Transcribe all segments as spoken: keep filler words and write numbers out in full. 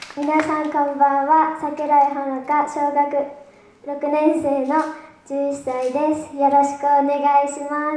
皆さんこんばんは。桜井ほのか、小学ろくねん生のじゅういっさいです。よろしくお願いします。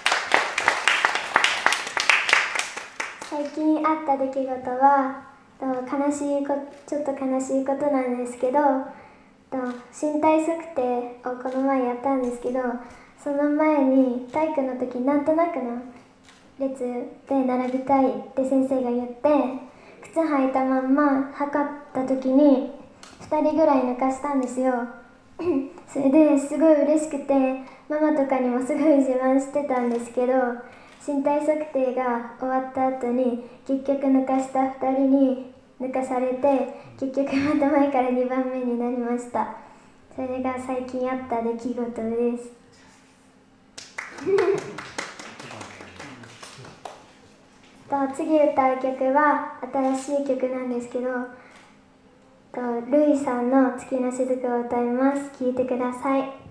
最近あった出来事は悲しいこちょっと悲しいことなんですけど、身体測定をこの前やったんですけど、その前に体育の時なんとなくの列で並びたいって先生が言って、靴履いたまんま測った時にふたりぐらい抜かしたんですよ。それですごい嬉しくて、ママとかにもすごい自慢してたんですけど、身体測定が終わった後に結局抜かしたふたりに抜かされて、結局また前からにばんめになりました。それが最近あった出来事です。次歌う曲は新しい曲なんですけど、ルイさんの月の雫を歌います。聴いてください。